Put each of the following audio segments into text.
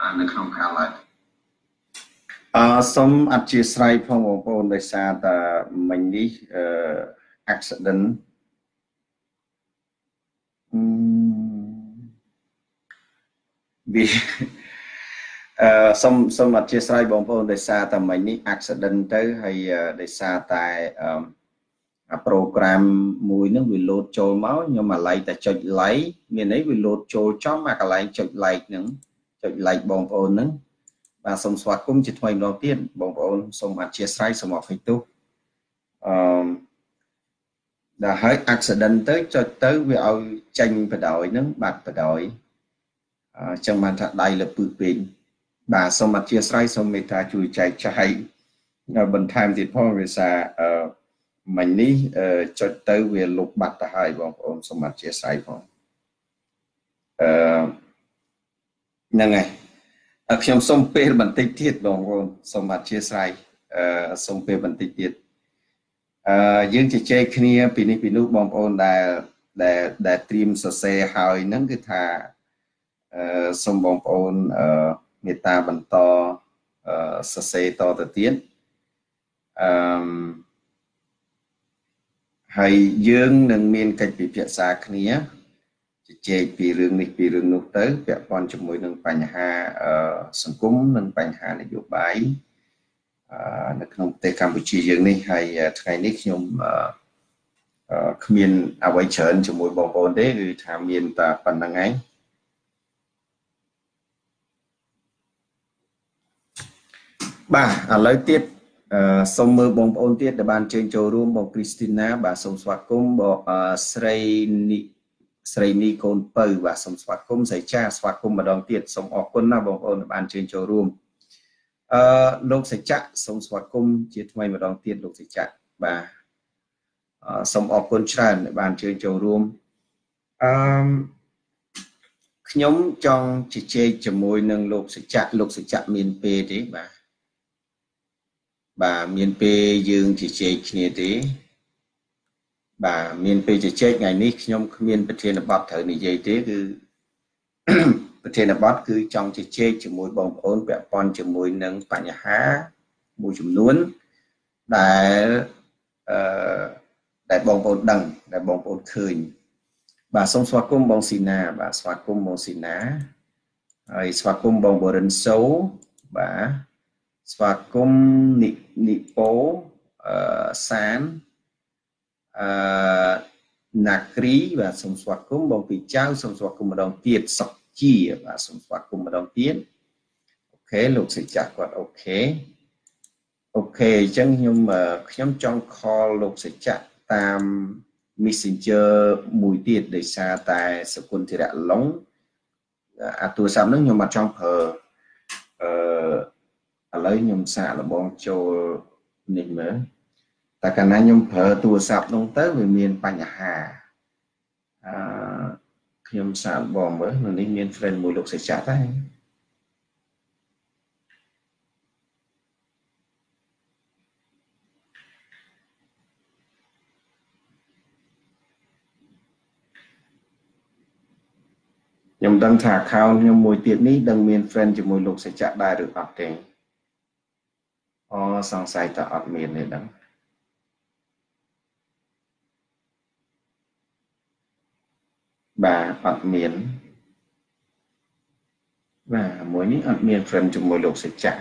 នៅក្នុងខាងឡើយសូមអធិស្ឋានផងបងប្អូនដោយសារតែមិញនេះ accident វាសូមអធិស្ឋានបងប្អូនដោយសារតែមិញនេះ accident ទៅហើយដោយសារតែ program មួយហ្នឹងវា load ចូលមកខ្ញុំអាឡ័យតែចុច like មានន័យវា load ចូលចំអាកន្លែងចុច like ហ្នឹងចុច like បងប្អូនហ្នឹងបាទសូមស្វាគមន៍ជាថ្មីម្ដងទៀតបងប្អូនសូមអធិស្ឋានសូមអភ័យទោសដល់ហើយ accident ទៅចុចទៅវាឲ្យចេញបដ ாய் ហ្នឹងបាត់បដ ாய் ចឹងបានថាដៃលើពឹសពេកបាទសូមអធិស្ឋានសូមមេត្តាជួយចែកចាយបន្ថែមទៀតផងវាសារមិញនេះចុចទៅវាលុបបាត់ទៅហើយបងប្អូនសូមអធិស្ឋានផងហ្នឹងហើយខ្ញុំសូមពេលបន្តិចទៀតបងប្អូនសូមអធិស្ឋានសូមពេលបន្តិចទៀតយើងជជែកគ្នាពីនេះពីនោះបងប្អូនដែលត្រៀមសរសេរហើយហ្នឹងគឺថាសូមបងប្អូនមេត្តាបន្តសរសេរតទៅទៀតហើយយើងនឹងមានកិច្ចពិភាក្សាគ្នាជជែកពីរឿងនេះពីរឿងនោះទៅពាក់ព័ន្ធជាមួយនឹងបញ្ហាសង្គមនិងបញ្ហានយោបាយនៅក្នុងប្រទេសកម្ពុជាយើងនេះហើយថ្ងៃនេះខ្ញុំគ្មានអ្វីច្រើនជាមួយបងប្អូនទេគឺថាមានតែប៉ុណ្្នឹងឯងបាទឥឡូវទៀតសូមមើលបងប្អូនទៀតដែលបានជើញចូលរួមបងគ្រីស្ទីណាបាទសូមស្វាគមន៍បងស្រីនីកូនពៅបាទសូមស្វាគមន៍ស្រីចាស្វាគមន៍ម្ដងទៀតសូមអរគុណណាបងប្អូនដែលបានជើញចូលរួមលោកសច្ចៈសូមស្វាគមន៍ជាថ្មីម្ដងទៀតលោកសច្ចៈបាទសូមអរគុណច្រើនដែលបានជើញចូលរួមខ្ញុំចង់ជជែកជាមួយនឹងលោកសច្ចៈមានពេលទេបាទមានពេលយើងជជែកគ្នាទេបាទមានពេលជជែកថ្ងៃនេះខ្ញុំគ្មានប្រធានបទត្រូវនិយាយទេគឺប្រធានបទគឺចង់ជជែកជាមួយបងប្អូនពាក់ព័ន្ធជាមួយនឹងបញ្ហាមួយចំនួនដែលបងប្អូនដឹងដែលបងប្អូនឃើញបាទសូមស្វាគមន៍បងស៊ីណាបាទស្វាគមន៍បងស៊ីណាហើយស្វាគមន៍បងបរិនសូបាទស្វាគមន៍និពោសានណាគ្រីបាទសូមស្វាគមន៍បងពីចៅសូមស្វាគមន៍ម្ដងទៀតសុកជាបាទសូមស្វាគមន៍ម្ដងទៀតអូខេលោកសិចាគាត់អូខេអញ្ចឹងខ្ញុំចង់ call លោកសិចាតាម Messenger មួយទៀតដោយសារតែសគុណធិរៈឡុងអាទូរស័ព្ទហ្នឹងខ្ញុំអត់ចង់ប្រើឥឡូវខ្ញុំសាកល្បងចូលនេះមើលតែកាលណាខ្ញុំប្រើទូរស័ព្ទនោះទៅវាមានបញ្ហាខ្ញុំសាកល្បងមើលនៅនេះមាន friend មួយលោកសច្ចៈដែរខ្ញុំដឹងថា account ខ្ញុំមួយទៀតនេះដឹងមាន friend ជាមួយលោកសច្ចៈដែរឬអត់ទេសង្ស័យតែអត់មានទេដឹងបាទអត់មានបាទមួយនេះអត់មាន friend ជាមួយលោកសច្ចៈ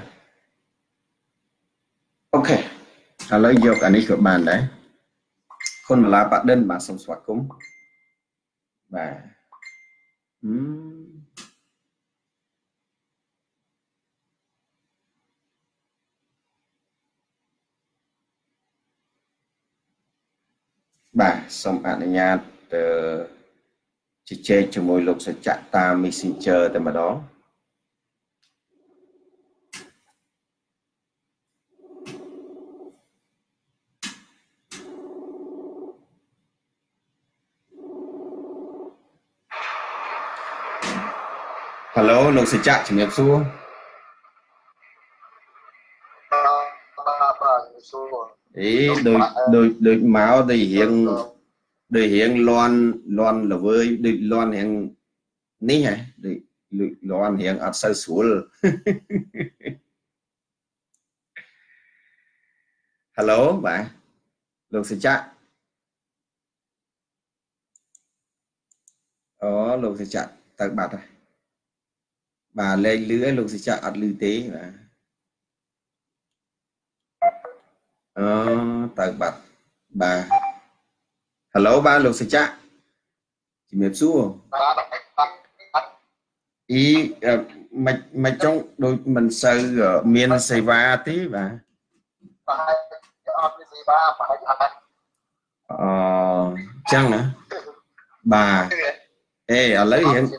អូខេឥឡូវយកអានេះក៏បានដែរគុណម្លាបដិនបាទសូមស្វាគមន៍បាទបាទសូមអនុញ្ញាតជជែកជាមួយលោកសច្ចៈតាម Messenger តែម្ដងHello លោកសច្ចៈជំរាបសួរដូចមកដូចរៀងលន់ល្វើយដូចលន់រៀងនេះហ៎ដូចលាន់រៀងអត់សូវស្រួល Hello បាទលោកសេចក្ដីអូលោកសេចក្ដីទៅបាត់ហើយបាទលេងលឺឲ្យលោកសេចក្ដីអត់លឺទេបាទអូទៅបាត់បាទ Hello បាទលោកសេចក្ដីជំរាបសួរអ៊ីមិនចង់ដូចមិនសូវមានសេវាទេបាទអត់មានសេវាប្រហែលអត់ចឹងណាបាទអេឥឡូវរៀង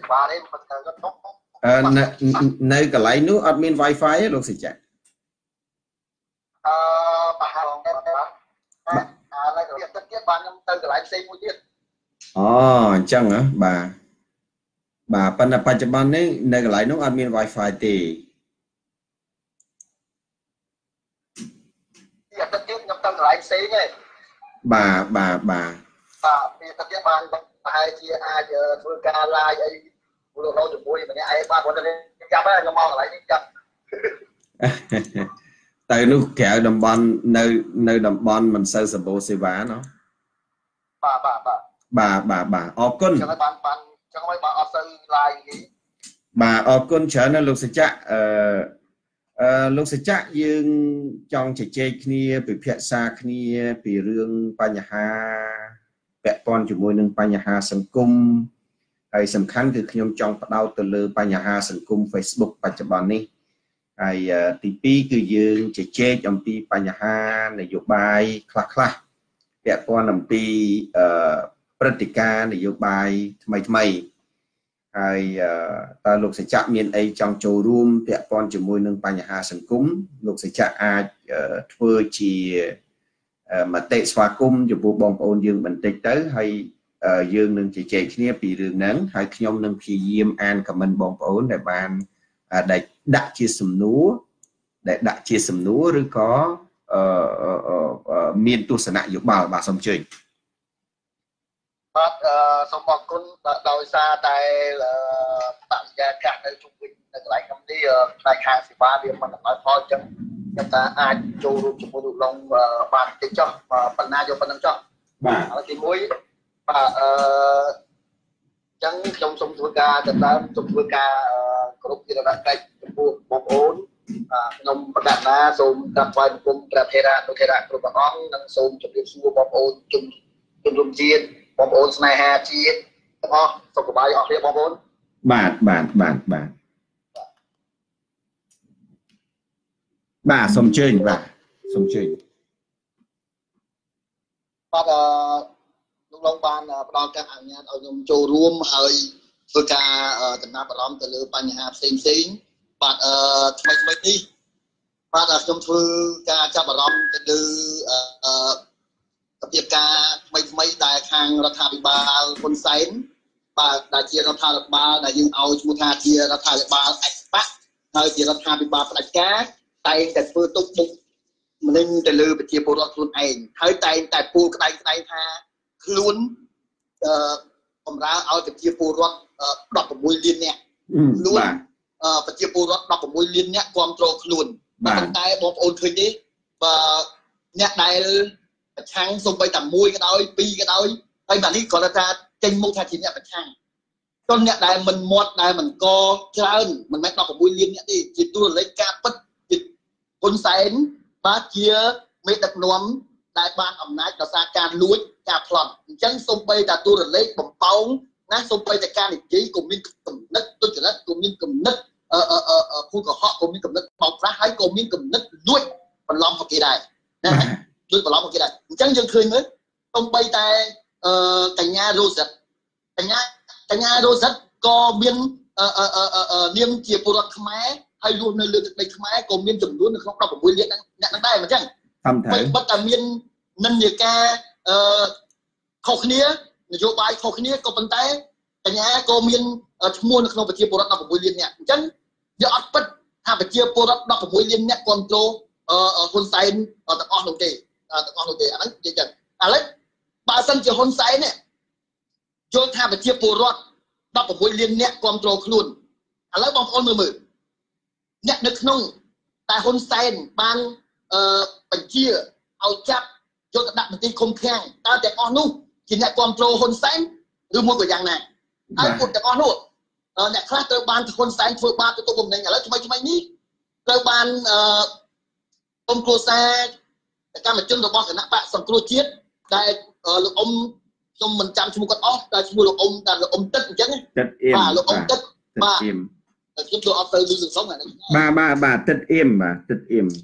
នៅកន្លែងនោះអត់មាន Wi-Fi ទេលោកសេចក្ដីប្រហែលបាទឥឡូវទៀតបានខ្ញុំទៅកន្លែងផ្សេងមួយទៀតអូអញ្ចឹងហ៎បាទប៉ុន្តែបច្ចុប្បន្ននេះនៅកន្លែងនោះអត់មាន Wi-Fi ទេទីអត់ទៀតខ្ញុំទៅកន្លែងផ្សេងទេបាទពីទៅទៀតបានប្រហែលជាអាចធ្វើការ live អីលោកជាមួយម្នាក់ឯងបាទគាត់ទៅចាប់ហើយខ្ញុំមកកន្លែងនេះចាប់ទៅនោះក្រៅតំបន់នៅតំបន់មិនសូវសម្បូរសេវាណោះបាទអរគុណចឹងហើយបានចឹងហើយបានអត់សូវ live ទេបាទអរគុណច្រើនណាស់លោកសេចក្ដីលោកសេចក្ដីយើងចង់ជជែកគ្នាពិភាក្សាគ្នាពីរឿងបញ្ហាពាក់ព័ន្ធជាមួយនឹងបញ្ហាសង្គមហើយសំខាន់គឺខ្ញុំចង់ផ្ដោតទៅលើបញ្ហាសង្គម Facebook បច្ចុប្បន្ននេះហើយទី2គឺយើងជជែកអំពីបញ្ហានយោបាយខ្លះពាក់ព័ន្ធអំពីព្រឹត្តិការណ៍នយោបាយថ្មីហើយតើលោកសេចក្ដីមានអីចង់ចូលរួមពាក់ព័ន្ធជាមួយនឹងបញ្ហាសង្គមលោកសេចក្ដីអាចធ្វើជាមតិស្វាគមន៍ចំពោះបងប្អូនយើងបន្តិចទៅហើយយើងនឹងជជែកគ្នាពីរឿងហ្នឹងហើយខ្ញុំនឹងព្យាយាមអានខមមិនបងប្អូនដែលបានដាក់ជាសំណួរឬក៏មានទស្សនៈយោបល់បាទសូមអញ្ជើញបាទសូមអរគុណដោយសារតែបរិយាកាសនៅជុំវិញនៅកន្លែងខ្ញុំនេះផ្នែកខាងសេវាវាមិនអំណោយផលអញ្ចឹងខ្ញុំថាអាចចូលរួមជាមួយលោកឡុងបានតិចចុះបណ្ណាយកប៉ុណ្្នឹងចុះបាទហើយទី1បាទអញ្ចឹងខ្ញុំសូមធ្វើការដណ្ដើមសូមធ្វើការគ្រប់វិរណកិច្ចចំពោះបងប្អូនខ្ញុំបដិញ្ញាសូមក្រាបថ្វាយបង្គំព្រះថេរៈលោកថេរៈគ្រប់ព្រះអង្គនិងសូមជម្រាបសួរបងប្អូនជំនុំជាតិបងប្អូនស្នេហាជាតិទាំងអស់សុខសប្បាយអស់គ្នាបងប្អូនបាទសូមអញ្ជើញបាទសូមអញ្ជើញបាទលោកឡុងបានផ្ដល់ការអនុញ្ញាតឲ្យខ្ញុំចូលរួមហើយធ្វើការចំណាប់អារម្មណ៍ទៅលើបញ្ហាផ្សេងបាទថ្មីនេះបាទខ្ញុំធ្វើការចាប់អារម្មណ៍ទៅលើកិច្ចការថ្មីដែលខាងរដ្ឋាភិបាលហ៊ុនសែនបាទដែលជារដ្ឋាភិបាលដែលយើងឲ្យឈ្មោះថាជារដ្ឋាភិបាលអេស្ប៉ាហើយជារដ្ឋាភិបាលផ្ដាច់ការតែងតែធ្វើទុកបុកម្នេញទៅលើប្រជាពលរដ្ឋខ្លួនឯងហើយតែងតែពូលក្តែងថាខ្លួនបំរើឲ្យប្រជាពលរដ្ឋ16លាននាក់ខ្លួនប្រជាពលរដ្ឋ16លាននាក់គ្រប់គ្រងខ្លួនប៉ុន្តែបងប្អូនឃើញទេបើអ្នកដែលប្រឆាំងសូម្បីតែ1ក៏ដោយ2ក៏ដោយហើយបាទនេះគាត់ថាចេញមុខថាជាអ្នកប្រឆាំងចុះអ្នកដែលមិនមាត់ដែលមិនកច្រើនមិនមែន16លានអ្នកទេជាទូរលេខការពិតជាហ៊ុនសែនបាទជាមេដឹកនាំដែលបានអំណាចដោយសារការលួចការប្លន់អញ្ចឹងសូម្បីតែទូរលេខបំពងណាសូម្បីតែការនិយាយក៏មានគំនិតទុច្ចរិតក៏មានគំនិតភូតកុហកក៏មានគំនិតបោកប្រាស់ហើយក៏មានគំនិតលួចបន្លំប្រគេដែរណាលួចបន្លំប្រគេដែរអញ្ចឹងយើងឃើញមើលសូម្បីតែកញ្ញារ៉ូសិតក៏មាននាមជាពលរដ្ឋខ្មែរហើយរស់នៅលើទឹកដីខ្មែរក៏មានចំនួននៅក្នុង16លានអ្នកហ្នឹងដែរអញ្ចឹងបើតែមាននិន្នាការខុសគ្នានយោបាយខុសគ្នាក៏ប៉ុន្តែកញ្ញាក៏មានឈ្មោះនៅក្នុងប្រជាពលរដ្ឋ16លានអ្នកអញ្ចឹងយកអត់ពិតថាប្រជាពលរដ្ឋ16លានអ្នកគ្រប់គ្រងហ៊ុនសែនទាំងអស់នោះទេអាហ្នឹងនិយាយចឹងឥឡូវបើសិនជាហ៊ុនសែននេះយល់ថាប្រជាពលរដ្ឋ16លានអ្នកគ្រប់គ្រងខ្លួនឥឡូវបងប្អូនមើលអ្នកនៅក្នុងតែហ៊ុនសែនបានបញ្ជាឲ្យចាប់យកទៅដាក់មន្ទីរឃុំឃាំងតើទាំងអស់នោះជាអ្នកគ្រប់គ្រងហ៊ុនសែនឬមួយក៏យ៉ាងណាហើយពួកទាំងអស់នោះអ្នកខ្លះត្រូវបានហ៊ុនសែនធ្វើបាបទៅទុកបំណែងឥឡូវថ្មីនេះត្រូវបានក្រុមគ្រួសារកម្មជនរបស់គណៈបកសង្គ្រោះជាតិដែលលោកអ៊ំខ្ញុំមិនចាំឈ្មោះគាត់អស់តែឈ្មោះលោកអ៊ំតែលោកអ៊ំទឹកអញ្ចឹងទឹកអៀមបាទលោកអ៊ំទឹកបាទខ្ញុំចូលអត់ទៅលឺសងអានេះបាទទឹកអៀមបាទទឹកអៀម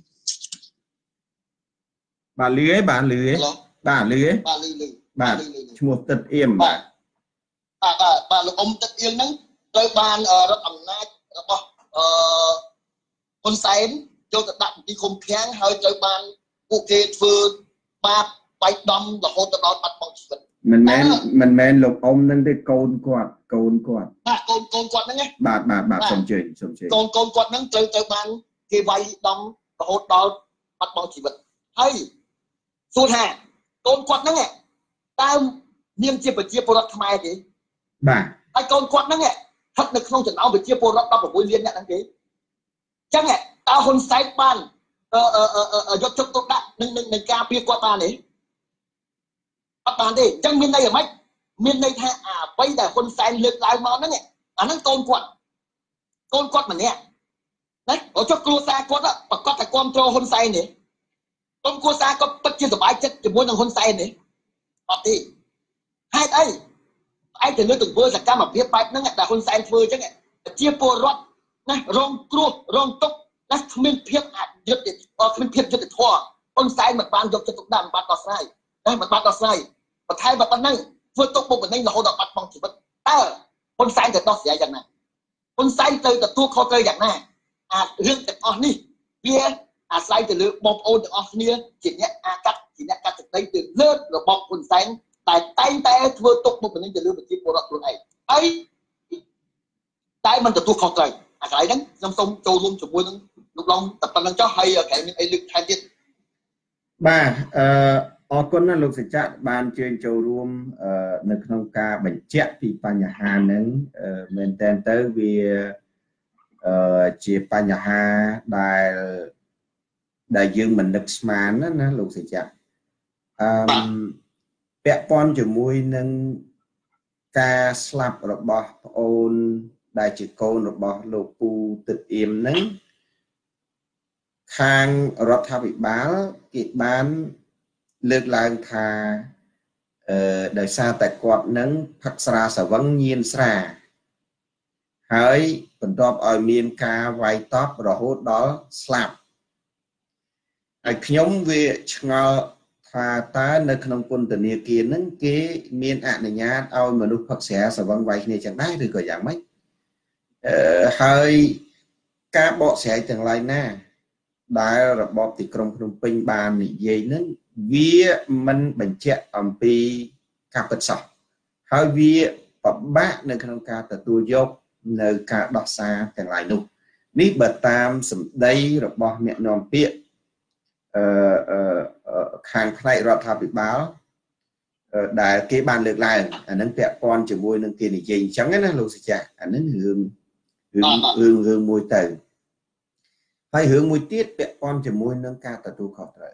បាទលឺឯងបាទលឺឯងបាទលឺឯងបាទឈ្មោះទឹកអៀមបាទលោកអ៊ំទឹកអៀមហ្នឹងត្រូវបានរដ្ឋអំណាចរបស់ហ៊ុនសែនយកទៅដាក់ទីឃុំឃាំងហើយត្រូវបានពួកគេធ្វើបាបបាយដំរហូតដល់បាត់បង់ជីវិតមិនមែនលោកអ៊ំនឹងទេកូនគាត់បាទកូនគាត់ហ្នឹងបាទសូមជឿកូនគាត់ហ្នឹងត្រូវបានគេវាយដំរហូតដល់បាត់បង់ជីវិតហើយសួរថាកូនគាត់ហ្នឹងតើមានជាប្រជាពលរដ្ឋខ្មែរទេបាទហើយកូនគាត់ហ្នឹងស្ថិតនៅក្នុងចំណោមប្រជាពលរដ្ឋ16លានអ្នកហ្នឹងទេអញ្ចឹងតើហ៊ុនសែនបានយកជុកទុកដាក់នឹងការពារគាត់បានទេអត់បានទេអញ្ចឹងមានន័យអ្ហ្មិចមានន័យថាអ្វីដែលហ៊ុនសែនលើកឡើងមកហ្នឹងអាហ្នឹងកូនគាត់ម្នាក់ណាចុះគ្រួសារគាត់ប្រកាសតែគ្រប់គ្រងហ៊ុនសែនទេកូនគ្រួសារគាត់ពិតជាសប្បាយចិត្តជាមួយនឹងហ៊ុនសែនទេអត់ទេហេតុអីឯងទៅលើទង្វើសកម្មភាពបែបហ្នឹងដែលហ៊ុនសែនធ្វើអញ្ចឹងប្រជាពលរដ្ឋណារងគ្រោះរងទុក្ខណាគ្មានភាពអយុត្តិធម៌គ្មានភាពយុត្តិធម៌ហ៊ុនសែនមិនបានយកចិត្តទុកដាក់មិនបានដោះស្រាយណាមិនបានដោះស្រាយបន្ថែមមកប៉ុណ្ណឹងធ្វើទុកបុកម្នេញរហូតដល់បាត់បង់ជីវិតតើហ៊ុនសែនទៅដោះស្រាយយ៉ាងណាហ៊ុនសែនទៅទទួលខុសត្រូវយ៉ាងណារឿងទាំងអស់នេះវាអាស្រ័យទៅលើបងប្អូនទាំងអស់គ្នាជាអ្នកកាត់សេចក្តីទៅលើរបបហ៊ុនសែនតែតែធ្វើទុកបុកម្នេញទៅលើប្រជាពលរដ្ឋខ្លួនឯងហើយតែមិនទទួលខុសត្រូវអាកន្លែងហ្នឹងខ្ញុំសូមចូលរួមជាមួយនឹងលោកឡុងតែប៉ុណ្្នឹងចុះហើយក្រែងមានអីលើកថែមទៀតបាទអរគុណណាលោកសច្ចៈបានជើញចូលរួមនៅក្នុងការបញ្ជាក់ពីបញ្ហាហ្នឹងមែនតើទៅវាជាបញ្ហាដែលយើងមិននឹកស្មានណាលោកសច្ចៈពាក់ព័ន្ធជាមួយនឹងការស្លាប់របស់ប្អូនដែលជាកូនរបស់លោកពូទឹកអៀមហ្នឹងខាងរដ្ឋាភិបាលគេបានលើកឡើងថាដោយសារតែគាត់នឹងផឹកស្រាស្វឹងញៀនស្រាហើយបន្ទាប់ឲ្យមានការវាយតប់រហូតដល់ស្លាប់ហើយខ្ញុំវាឆ្ងល់ថាតើនៅក្នុងពន្ធនាគារហ្នឹងគេមានអនុញ្ញាតឲ្យមនុស្សផឹកស្រាស្វឹងវាយគ្នាចឹងដែរឬក៏យ៉ាងម៉េចហើយការបកស្រាយទាំងឡាយណាដែលរបបទីក្រុងភ្នំពេញបាននិយាយហ្នឹងវាមិនបញ្ជាក់អំពីការពិតសោះហើយវាពិបាកនៅក្នុងការទទួលយកនៅការដោះសារទាំងឡាយនោះនេះបើតាមសម្ដីរបស់អ្នកនាំពាក្យខាងផ្នែករដ្ឋាភិបាលដែលគេបានលើកឡើងអានឹងពាក់ព័ន្ធជាមួយនឹងគេនិយាយអញ្ចឹងណាលោកសច្ចៈអានឹងរឿងមួយទៅហើយរឿងមួយទៀតពាក់ព័ន្ធជាមួយនឹងការទទួលខុសត្រូវ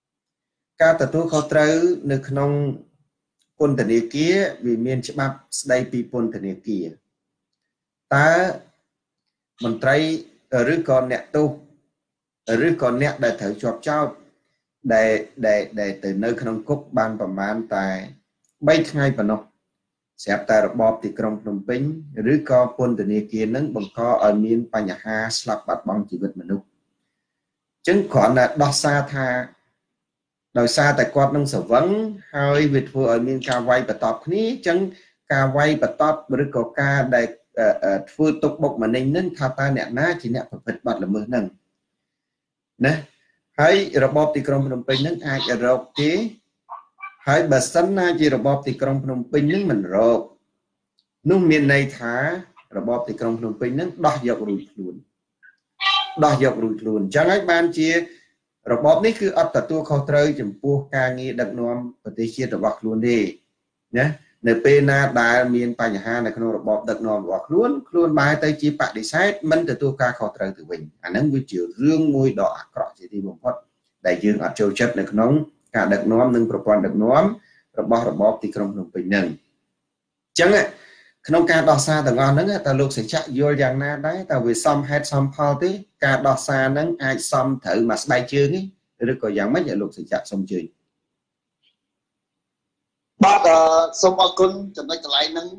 នៅក្នុងពន្ធនាគារវាមានច្បាប់ស្ដីពីពន្ធនាគារតើមន្ត្រីឬក៏អ្នកទោសឬក៏អ្នកដែលត្រូវជាប់ចោទដែលទៅនៅក្នុងគុកបានប្រមាណតែ3ថ្ងៃប៉ុណ្ណោះស្រាប់តែរបបទីក្រុងភ្នំពេញឬក៏ពន្ធនាគារនឹងបង្កឲ្យមានបញ្ហាស្លាប់បាត់បង់ជីវិតមនុស្សអញ្ចឹងគ្រាន់តែដោះសារថាដោយសារតែគាត់នឹងស្រវឹងហើយវាធ្វើឲ្យមានការវាយបន្ទាប់គ្នាអញ្ចឹងការវាយបន្ទាប់ឬក៏ការដែលធ្វើទុកបុកម្នេញនឹងថាតើអ្នកណាជាអ្នកប្រព្រឹត្តបទល្មើសនឹងណាហើយរបបទីក្រុងភ្នំពេញនឹងអាចរកគេហើយបើសិនណាជារបបទីក្រុងភ្នំពេញនឹងមិនរកនោះមានន័យថារបបទីក្រុងភ្នំពេញនឹងដោះយករួចខ្លួនអញ្ចឹងហើយបានជារបបនេះគឺអត់ទទួលខុសត្រូវចំពោះការងារដឹកនាំប្រទេសជាតិរបស់ខ្លួនទេណានៅពេលណាដែលមានបញ្ហានៅក្នុងរបបដឹកនាំរបស់ខ្លួនបែរទៅជាបដិសេធមិនទទួលការខុសត្រូវទៅវិញអាហ្នឹងវាជារឿងមួយដ៏អាក្រក់ជាទីបំផុតដែលយើងអត់ចូលចិត្តនៅក្នុងការដឹកនាំនិងប្រព័ន្ធដឹកនាំរបស់របបទីក្រុងភ្នំពេញហ្នឹងអញ្ចឹងក្នុងការដោះសារទាំងអស់ហ្នឹងតើលោកសេចក្ដីយល់យ៉ាងណាដែរតើវាសមហេតុសមផលទេការដោះសារហ្នឹងអាចសមត្រូវមួយស្បែកជើងទេឬក៏យ៉ាងម៉េចលោកសេចក្ដីសូមជឿបាទសូមអរគុណចំណុចកន្លែងហ្នឹង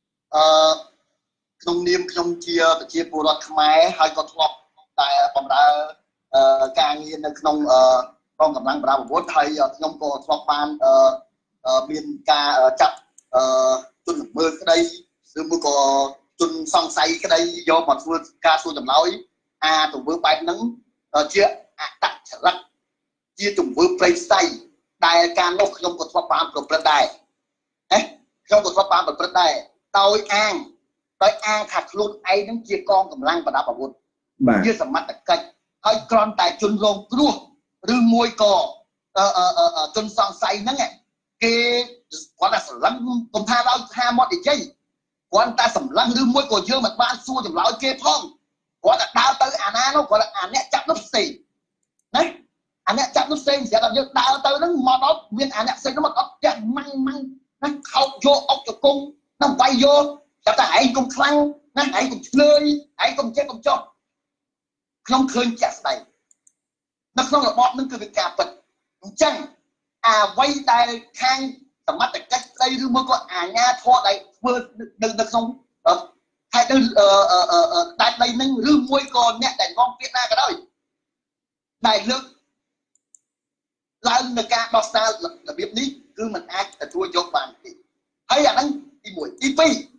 ក្នុងនាមខ្ញុំជាប្រជាពលរដ្ឋខ្មែរហើយក៏ធ្លាប់តែបម្រើការងារនៅក្នុងកងកម្លាំងប្រដាប់អាវុធហើយខ្ញុំក៏ធ្លាប់បានមានការចាប់ជនល្មើសក្តីឬមួយក៏ជនសង្ស័យក្តីយកមកធ្វើការសួរចម្លើយទង្វើបែបហ្នឹងជាអតចរិតជាទង្វើព្រៃផ្សៃដែលការនោះខ្ញុំក៏ធ្លាប់បានប្រព្រឹត្តដែរខ្ញុំក៏ធ្លាប់បានប្រព្រឹត្តដែរដោយអាងថាខ្លួនឯងហ្នឹងជាកងកម្លាំងប្រដាប់អាវុធជាសមត្ថកិច្ចហើយគ្រាន់តែជនរងគ្រោះឬមួយក៏ជនសង្ស័យហ្នឹងគេគាត់ថាស្រឡឹងកុំថាដល់ថាមកនិយាយគាត់តែសម្លឹងឬមួយក៏យើងមិនបានសួរចម្លើយគេផងគាត់តែដើរទៅអាណានោះគាត់អាអ្នកចាប់នោះផ្សេងណាអាអ្នកចាប់នោះផ្សេងស្រាប់តែយើងដើរទៅហ្នឹងមកដល់មានអាអ្នកផ្សេងនោះមកអត់ផ្ទះម៉ាំងណាខោកយកអុកជង្គង់ណាវាយយកចាប់តែឯងកុំខ្លាំងណាឯងកុំឆ្លើយឯងកុំចេះកុំចោះខ្ញុំឃើញចាក់ស្ដែងនៅក្នុងរបបហ្នឹងគឺវាការពិតអញ្ចឹងអ្វីដែលខាងសមត្ថកិច្ចស្ដីឬមួយក៏អាជ្ញាធរដែលធ្វើនៅក្នុងខេត្តដែនដីហ្នឹងឬមួយក៏អ្នកដែលនាំពាក្យណាក៏ដោយដែលលើកឡើងនៅការដោះសាររបៀបនេះគឺมันអាចទទួលយកបានទេហើយអាហ្នឹងទី1ទី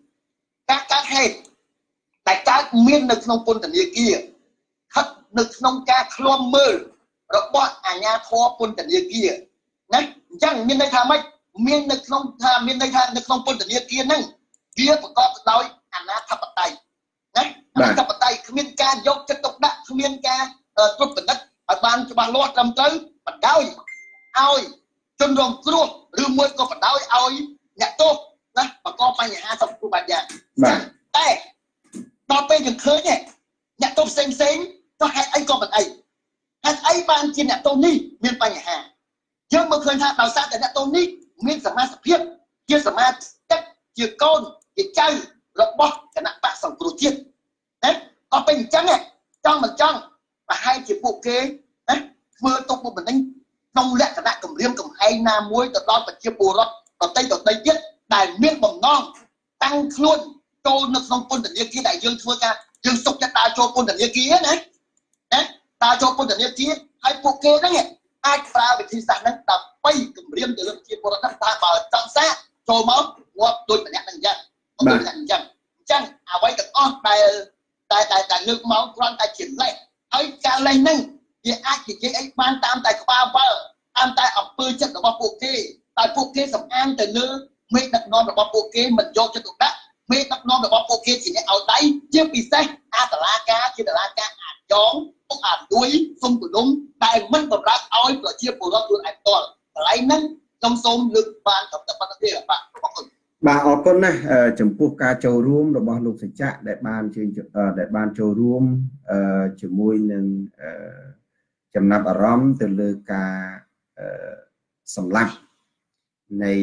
2ការកើតហេតុតែកើតមាននៅក្នុងពន្ធនាគារស្ថិតនៅក្នុងការឃ្លាំមើលរបស់អាជ្ញាធរពន្ធនាគារណាអញ្ចឹងមានន័យថាម៉េចមានន័យថានៅក្នុងពន្ធនាគារហ្នឹងវាប្រកបទៅដោយអាណាធិបតេយ្យណាអាណាធិបតេយ្យគ្មានការយកចិត្តទុកដាក់គ្មានការត្រួតពិនិត្យឲ្យបានច្បាស់លាស់ត្រឹមត្រូវបណ្ដោយឲ្យជនរងគ្រោះឬមួយក៏បណ្ដោយឲ្យអ្នកទោសណាបង្កបញ្ហាសង្គមបែបយ៉ាងតែដល់ពេលយើងឃើញអ្នកទោសផ្សេងទៅហេតុអីក៏មិនអីហេតុអីបានជាអ្នកទោសនេះមានបញ្ហាយើងមើលឃើញថាដោយសារតែអ្នកទោសនេះមានសមាជិកភាពជាសមាជិកជាកូនជាចៅរបស់គណៈបកសង្គ្រោះជាតិណាក៏ពេលអញ្ចឹងចង់មិនចង់ប្រហែលជាពួកគេណាធ្វើទុកបុកម្នេញក្នុងលក្ខណៈគម្រាមកំហែងណាមួយទៅដល់ប្រជាពលរដ្ឋដទៃទៀតដែលមានបំណងតាំងខ្លួនចូលនៅក្នុងពន្ធនាគារដែលយើងធ្វើការយើងសុខចិត្តដើរចូលពន្ធនាគារណាដើរចូលពន្ធនាគារហើយពួកគេហ្នឹងអាចប្រើវិធីសាស្ត្រហ្នឹងដើម្បីគម្រាមទៅលើប្រជាពលរដ្ឋហ្នឹងថាបើចង់សាចូលមកងាប់ដូចម្នាក់ហ្នឹងអញ្ចឹងអញ្ចឹងអ្វីទាំងអស់ដែលលើកមកគ្រាន់តែជាលេខហើយការលេខហ្នឹងវាអាចនិយាយអីបានតាមតែក្បាលវល់តាមតែអំពើចិត្តរបស់ពួកគេតែពួកគេសំអាងទៅលើមេដឹកនាំរបស់ពួកគេមិនយកចិត្តទុកដាក់មេដឹកនាំរបស់ពួកគេជាអ្នកឲ្យដៃជាពិសេសតុលាការជាតុលាការអាចចងពុកអាដួយសុំគំនុំតែមិនតម្រូវឲ្យប្រជាពលរដ្ឋខ្លួនឯងផ្ទាល់កន្លែងហ្នឹងខ្ញុំសូមលើកបានត្រឹមតែប៉ុណ្្នឹងទេបាទអរគុណបាទអរគុណណាស់ចំពោះការចូលរួមរបស់លោកសច្ចៈដែលបានចូលរួមជាមួយនឹងចំណាប់អារម្មណ៍ទៅលើការសម្លាប់នៃ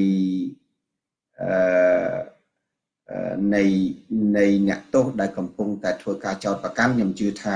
អ្នកទោសដែលកំពុងតែធ្វើការចោទប្រកាន់ខ្ញុំជឿថា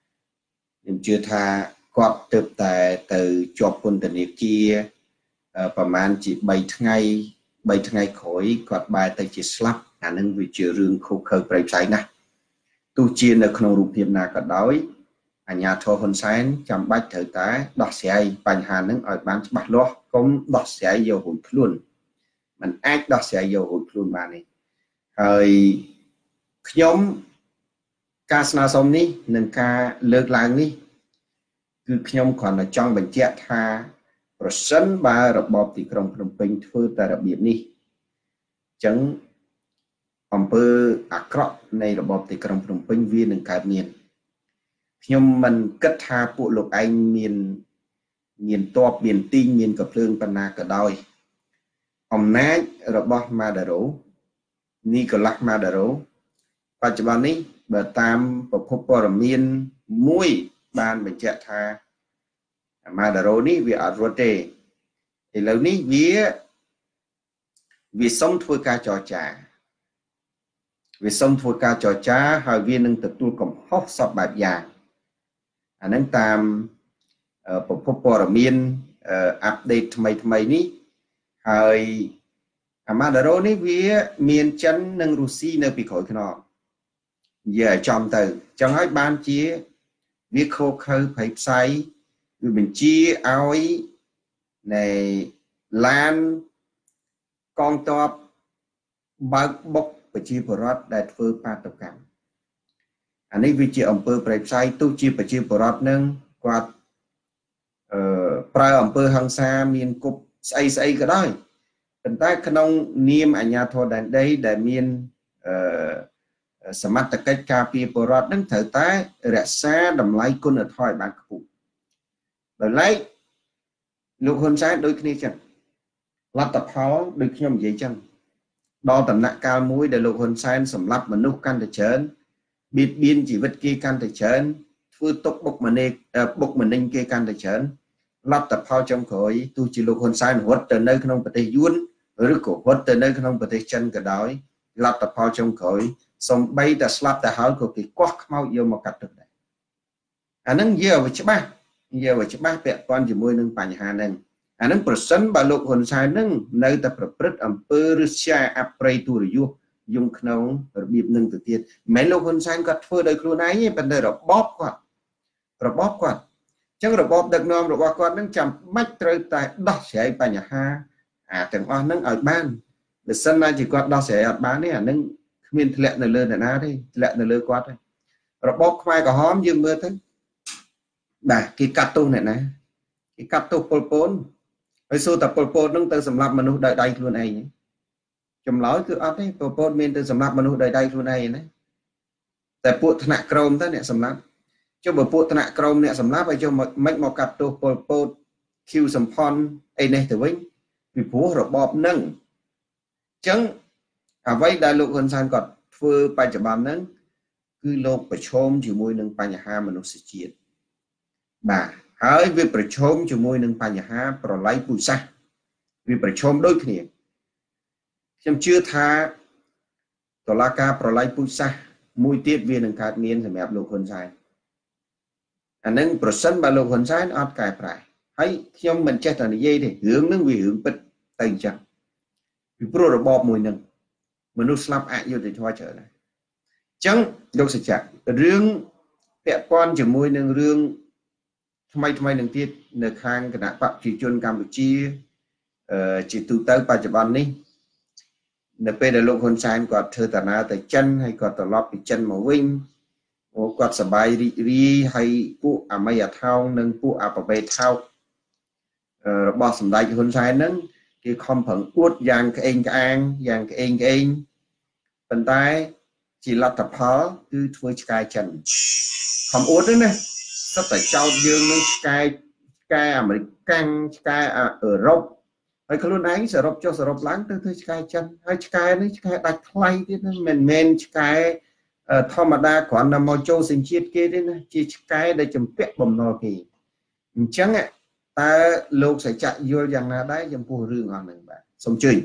គាត់ទើបតែទៅជាប់ពន្ធនាគារប្រហែលជា3ថ្ងៃក្រោយគាត់បែរទៅជាស្លាប់អានឹងវាជារឿងខុសខើប្រៃផ្សៃណាស់ទោះជានៅក្នុងរូបភាពណាក៏ដោយអាជ្ញាធរហ៊ុនសែនចាំបាច់ត្រូវតែដោះស្រាយបញ្ហាហ្នឹងឲ្យបានច្បាស់លាស់កុំដោះស្រាយយករួចខ្លួនมันអាចដោះស្រាយយករួចខ្លួនបានទេហើយខ្ញុំការស្នើសុំនេះនិងការលើកឡើងនេះគឺខ្ញុំគ្រាន់តែចង់បញ្ជាក់ថាប្រសិនបើរបបទីក្រុងភ្នំពេញធ្វើតែរបៀបនេះអញ្ចឹងអំពើអាក្រក់នៃរបបទីក្រុងភ្នំពេញវានឹងកើតមានខ្ញុំមិនគិតថាពួកលោកឯងមានតបមានទីងមានកំភ្លើងប៉ុណ្ណាក៏ដោយអំណាចរបស់ Maduro Nicolas Maduro បច្ចុប្បន្ននេះបើតាមប្រភពព័ត៌មានមួយបានបញ្ជាក់ថា Maduro នេះវាអត់រត់ទេឥឡូវនេះវាសុំធ្វើការចរចាហើយវានឹងទទួលកំហុសសពបែបយ៉ាងអានឹងតាមប្រភពព័ត៌មានអាប់ដេតថ្មីនេះហើយ Maduro នេះវាមានចិននិងរុស្ស៊ីនៅពីក្រោយខ្នងនិយាយឲ្យចំទៅចឹងហើយបានជាវាខូខើភ័យផ្សៃវាបញ្ជាឲ្យនៃឡានកងទ័ពបើកបុកប្រជាពលរដ្ឋដែលធ្វើបាតុកម្មអានេះវាជាអំពើប្រៃផ្សៃទោះជាប្រជាពលរដ្ឋនឹងគាត់ប្រើអំពើហិង្សាមានគប់ស្អីក៏ដោយប៉ុន្តែក្នុងនាមអាជ្ញាធរដែនដីដែលមានសមត្ថកិច្ចការពារពលរដ្ឋនឹងត្រូវតែរក្សាតម្លៃគុណធម៌ឲ្យបានខ្ពស់ដោយឡែកលោកហ៊ុនសែនដូចគ្នាចឹងលទ្ធផលដូចខ្ញុំនិយាយចឹងដល់ដំណាក់កាលមួយដែលលោកហ៊ុនសែនសម្លាប់មនុស្សកាន់តែច្រើនបៀតបៀនជីវិតគេកាន់តែច្រើនធ្វើទុកបុកម្នេញគេកាន់តែច្រើនលទ្ធផលចុងក្រោយទោះជាលោកហ៊ុនសែនរត់ទៅនៅក្នុងប្រទេសយួនឬក៏រត់ទៅនៅក្នុងប្រទេសចិនក៏ដោយលទ្ធផលចុងក្រោយសំបីតែស្លាប់ទៅហើយក៏គេកោះខ្មោចយកមកកាត់ទឹកដែរអានឹងនិយាយឲ្យច្បាស់ពាក់ព័ន្ធជាមួយនឹងបញ្ហាហ្នឹងអានឹងប្រសិនបើលោកហ៊ុនសែននឹងនៅតែប្រព្រឹត្តអំពើរឹស្យាអប្រ័យទុរយុទ្ធយងក្នុងរបៀបនឹងទៅទៀតមិនមែនលោកហ៊ុនសែនគាត់ធ្វើដោយខ្លួនឯងទេប៉ុន្តែរបបគាត់អញ្ចឹងរបបដឹកនាំរបស់គាត់នឹងចាំបាច់ត្រូវតែដោះស្រាយបញ្ហាទាំងអស់ហ្នឹងឲ្យបានបើសិនណាជាគាត់ដោះស្រាយអត់បានទេអានឹងគ្មានធ្លាក់នៅលើអ្នកណាទេធ្លាក់នៅលើគាត់ទេរបបខ្មែរក្រហមយើងមើលទៅបាទគេកាត់ទោសអ្នកណាគេកាត់ទោសប៉ុលពតហើយសួរតែប៉ុលពតនឹងទៅសម្លាប់មនុស្សដោយដៃខ្លួនឯងចម្លើយគឺអត់ទេប៉ុលពតមានទៅសម្លាប់មនុស្សដោយដៃខ្លួនឯងណាតែពួកថ្នាក់ក្រមទៅអ្នកសម្លាប់ចុះបើពួកថ្នាក់ក្រមអ្នកសម្លាប់ហើយចុះមិនមកកាត់ទោសប៉ុលពតឃីវសំផនអីនេះទៅវិញពីព្រោះរបបនឹងអញ្ចឹងអ្វីដែលលោកហ៊ុនសែនគាត់ធ្វើបច្ចុប្បន្នហ្នឹងគឺលោកប្រឈមជាមួយនឹងបញ្ហាមនុស្សជាតិបាទហើយវាប្រឈមជាមួយនឹងបញ្ហាប្រល័យពូជសាសន៍វាប្រឈមដូចគ្នាខ្ញុំជឿថាតុលាការប្រល័យពូជសាសន៍មួយទៀតវានឹងកើតមានសម្រាប់លោកហ៊ុនសែនអានឹងប្រសិនបើលោកហ៊ុនសែនអត់កែប្រែហើយខ្ញុំមិនចេះតែនិយាយទេរឿងហ្នឹងវារឿងពិតទៅអញ្ចឹងពីព្រោះរបបមួយហ្នឹងមនុស្សស្លាប់អយុត្តិធម៌ច្រើនណាស់អញ្ចឹងលោកសច្ចៈរឿងពាក់ព័ន្ធជាមួយនឹងរឿងថ្មីនឹងទៀតនៅខាងគណៈបព្វជិជនកម្ពុជាជាទូទៅបច្ចុប្បន្ននេះនៅពេលដែលលោកហ៊ុនសែនគាត់ធ្វើដំណើរទៅចិនហើយគាត់ត្រឡប់ពីចិនមកវិញគាត់សប្បាយរីករាយហើយពួកអមេយថោងនិងពួកអបបេថោករបស់សម្ដេចហ៊ុនសែនហ្នឹងគេខំប្រឹងអួតយ៉ាងក្អេងក្អាងយ៉ាងក្អេងក្អេងប៉ុន្តែជាលទ្ធផលគឺធ្វើឆ្កែចិនខំអួតទេណាសិតតែចោតយើងនឹងឆ្កែអាមេរិកកាំងឆ្កែអឺរ៉ុបហើយខ្លួនឯងសរុបចុះសរុបឡើងទៅធ្វើឆ្កែចិនហើយឆ្កែនេះឆ្កែដាច់ថ្លៃទៀតណាមិនមែនឆ្កែធម្មតាគ្រាន់តែមកចូលសញ្ជាតិគេទេណាជាឆ្កែដែលចម្ពាក់បំណុលគេអញ្ចឹងតើលោកសច្ចៈយល់យ៉ាងណាដែរចំពោះរឿងអស់ហ្នឹងបាទសូមជឿ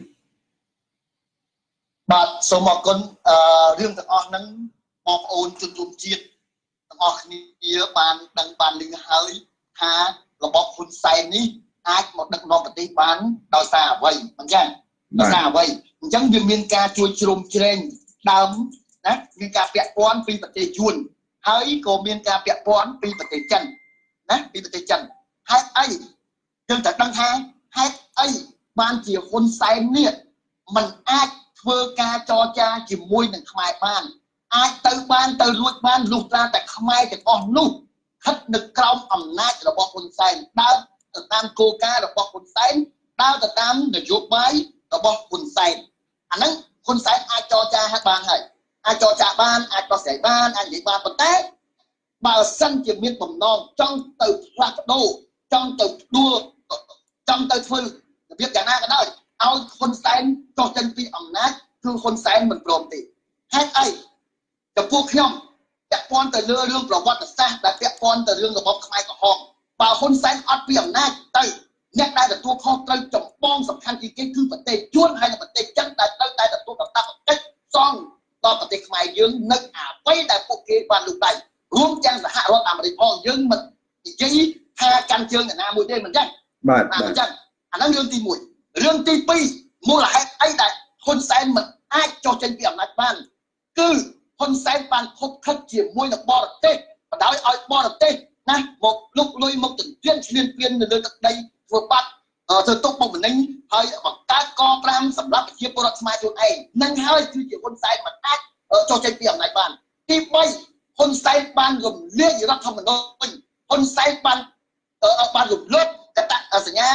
បាទសូមអរគុណរឿងទាំងអស់ហ្នឹងបងប្អូនជនរួមជាតិទាំងអស់គ្នាបានដឹងបានឮហើយថារបបហ៊ុនសែននេះអាចមកដឹកនាំប្រទេសបានដោយសារអ្វីអញ្ចឹងដោយសារអ្វីអញ្ចឹងវាមានការជួយជ្រោមជ្រែងដើមណាមានការពាក់ព័ន្ធពីប្រទេសយួនហើយក៏មានការពាក់ព័ន្ធពីប្រទេសចិនណាពីប្រទេសចិនហេតុអីយើងតែដឹងថាហេតុអីបានជាហ៊ុនសែននេះมันអាចធ្វើការចរចាជាមួយនឹងខ្មែរបានអាចទៅបានទៅរួចបានលុះត្រាតែខ្មែរទាំងអស់នោះស្ថិតនៅក្រោមអំណាចរបស់ហ៊ុនសែនដើរទៅតាមគោលការណ៍របស់ហ៊ុនសែនដើរទៅតាមនយោបាយរបស់ហ៊ុនសែនអាហ្នឹងហ៊ុនសែនអាចចរចាបានហើយអាចចរចាបានអាចដោះស្រាយបានអាចនិយាយបានប៉ុន្តែបើសិនជាមានបំណងចង់ទៅផ្លាស់ប្ដូរចង់ទៅផ្ដួលចង់ទៅធ្វើរបៀបយ៉ាងណាក៏ដោយឲ្យហ៊ុនសែនចោះចេញពីអំណាចគឺហ៊ុនសែនមិនព្រមទេហេតុអីចំពោះខ្ញុំពាក់ព័ន្ធទៅលើរឿងប្រវត្តិសាស្ត្រដែលពាក់ព័ន្ធទៅរឿងរបបខ្មែរក្រហមបើហ៊ុនសែនអត់ពីអំណាចទៅអ្នកដែលទទួលខុសត្រូវចម្បងសំខាន់ជាងគេគឺប្រទេសជួនហើយនៅប្រទេសចិនដែលត្រូវតែទទួលកាតព្វកិច្ចសងដល់ប្រទេសខ្មែរយើងនៅអ្វីដែលពួកគេបានលុបដៃរួមទាំងសហរដ្ឋអាមេរិកផងយើងមិននិយាយថាកាន់ជើងអ្នកណាមួយទេមិនចឹងបាទអញ្ចឹងអាហ្នឹងរឿងទី1រឿងទី2មូលហេតុអីដែលហ៊ុនសែនមិនអាចចុះចេញពីអំណាចបានគឺហ៊ុនសែនបានខុបខិតជាមួយនឹងបរទេសបណ្ដោយឲ្យបរទេសណាមកលុកលុយមកទន្ទ្រានឈ្លានពាននៅលើទឹកដីធ្វើបាត់ធ្វើទុកបុកម្នេញហើយបង្កើតក5សម្រាប់ប្រជាពលរដ្ឋខ្មែរខ្លួនឯងនឹងហើយគឺជាហ៊ុនសែនមិនអាចចុះចេញពីអំណាចបានទី3ហ៊ុនសែនបានរំលាយរដ្ឋធម្មនុញ្ញហ៊ុនសែនបានរំលោភកតសញ្ញា